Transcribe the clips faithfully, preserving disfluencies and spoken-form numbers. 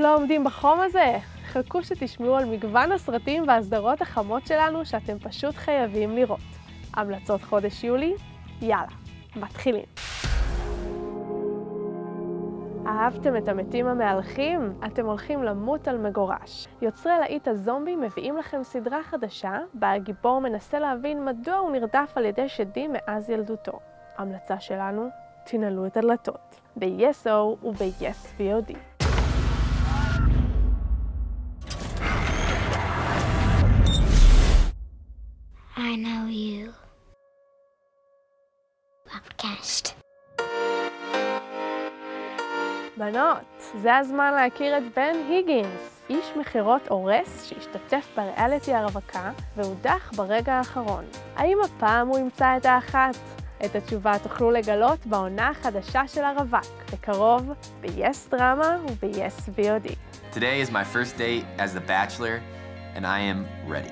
לא עומדים בחום הזה? חכו שתשמעו על מגוון הסרטים והסדרות החמות שלנו שאתם פשוט חייבים לראות. המלצות חודש יולי? יאללה, מתחילים. אהבתם את המתים המהלכים? אתם הולכים למות על מגורש. יוצרי להיט הזומבי מביאים לכם סדרה חדשה, בה הגיבור מנסה להבין מדוע הוא נרדף על ידי שדים מאז ילדותו. המלצה שלנו? תנעלו את הדלתות. ב-Yes O וב-Yes V O D. I know you. Podcast. בנות, זה הזמן להכיר את בן היגינס, איש מחירות אורס שהשתתף בריאליטי הרווקה והודח ברגע האחרון. האם הפעם הוא ימצא את האחת? את התשובה תוכלו לגלות בעונה החדשה של הרווק, בקרוב ב-Yes Drama וב-Yes V O D. Today is my first day as the Bachelor, and I am ready.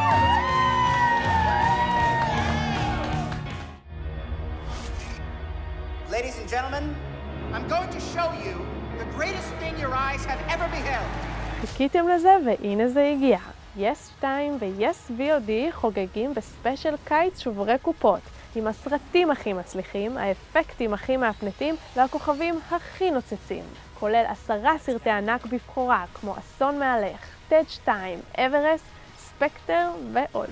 Ladies and gentlemen, I'm going to show you the greatest thing your eyes have ever beheld. חיכיתם לזה והנה זה הגיע. Yes שתיים ו-Yes V O D חוגגים בספיישל קיץ שוברי קופות, עם הסרטים הכי מצליחים, האפקטים הכי מהפנטים והכוכבים הכי נוצצים, כולל עשרה סרטי ענק בבחורה כמו אסון מהלך, טד שתיים, אברסט, ספקטר ועוד.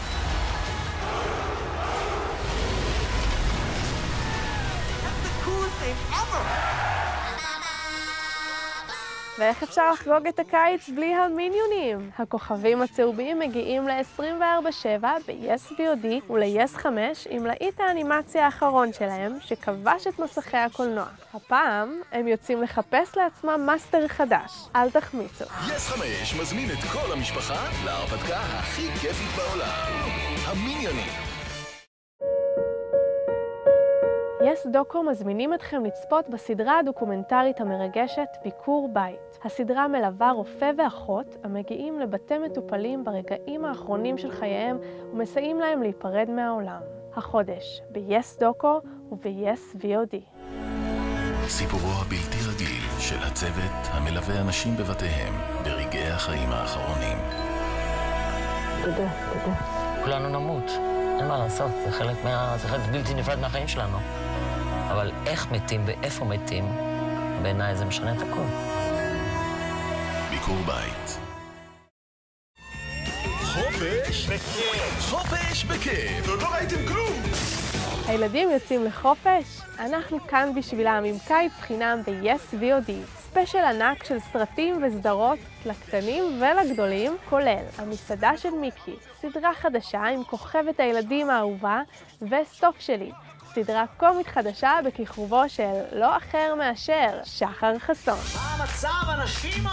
ואיך אפשר לחגוג את הקיץ בלי המיניונים? הכוכבים הצהובים מגיעים ל-עשרים וארבע שבע ב-Yes V O D ול-Yes חמש עם להיט האנימציה האחרון שלהם שכבש את מסכי הקולנוע. הפעם הם יוצאים לחפש לעצמם מאסטר חדש. אל תחמיצו. Yes חמש מזמין את כל המשפחה להרפתקה הכי כיפית בעולם. המיניונים. Yes דוקו מזמינים אתכם לצפות בסדרה הדוקומנטרית המרגשת ביקור בית. הסדרה מלווה רופא ואחות המגיעים לבתי מטופלים ברגעים האחרונים של חייהם ומסייעים להם להיפרד מהעולם. החודש ב-Yes דוקו וב-Yes V O D. סיפורו הבלתי רגיל של הצוות המלווה אנשים בבתיהם ברגעי החיים האחרונים. תודה, תודה. כולנו נמות, אין מה לעשות, זה חלק מה... זה חלק בלתי נפרד מהחיים שלנו. אבל איך מתים ואיפה מתים, בעיניי זה משנה את הכל. ביקור בית. חופש בכיף. חופש בכיף. לא ראיתם כלום. הילדים יוצאים לחופש? אנחנו כאן בשבילם עם קיץ חינם ב-Yes V O D. ספיישל ענק של סרטים וסדרות לקטנים ולגדולים, כולל המסעדה של מיקי, סדרה חדשה עם כוכבת הילדים האהובה, וסוף שלי, סדרה קומית חדשה בכיכובו של לא אחר מאשר שחר חסון. מה המצב, אנשים?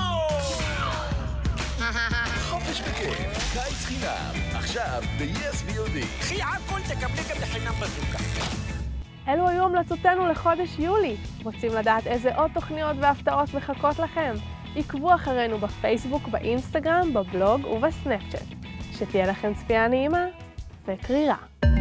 חופש בכיף, קיץ חינם, עכשיו ב-Yes V O D. אחי, הכל תקבלי גם לחינם בזוקה. אלו היו המלצותינו לחודש יולי. רוצים לדעת איזה עוד תוכניות והפתעות מחכות לכם? עקבו אחרינו בפייסבוק, באינסטגרם, בבלוג ובסנאפצ'אט. שתהיה לכם צפייה נעימה וקרירה.